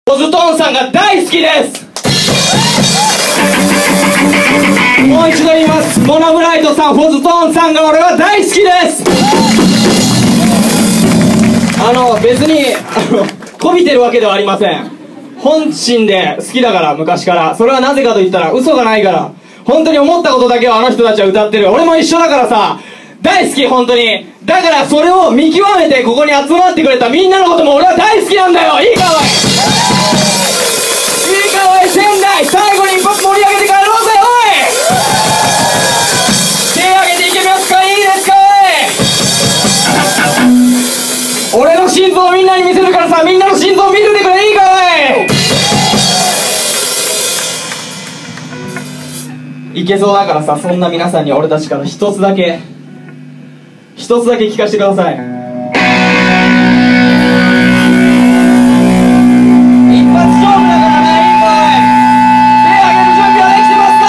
オズトーンさんが大好きです。もう一度言います。モノブライトさん、フォズトーンさんが俺は大好きです。別にこびてるわけではありません。本心で好きだから、昔から。それはなぜかと言ったら嘘がないから。本当に思ったことだけをあの人たちは歌ってる。俺も一緒だからさ、大好き、本当に。だからそれを見極めてここに集まってくれたみんなのことも俺は大好きなんだよ。いいかおい、いいかおい、仙台最後に一発盛り上げて帰ろうぜ。おい、手挙げていけますか。いいですか。おい、俺の心臓をみんなに見せるからさ、みんなの心臓を見ててくれ。いいかおい、いけそうだからさ、そんな皆さんに俺たちから一つだけ聞かせてください。一発勝負だからね。いいかい、手挙げる準備はできてますか。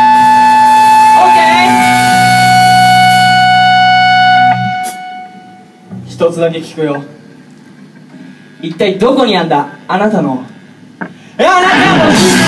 オッケー。一つだけ聞くよ。一体どこにあんだあなたのあなたの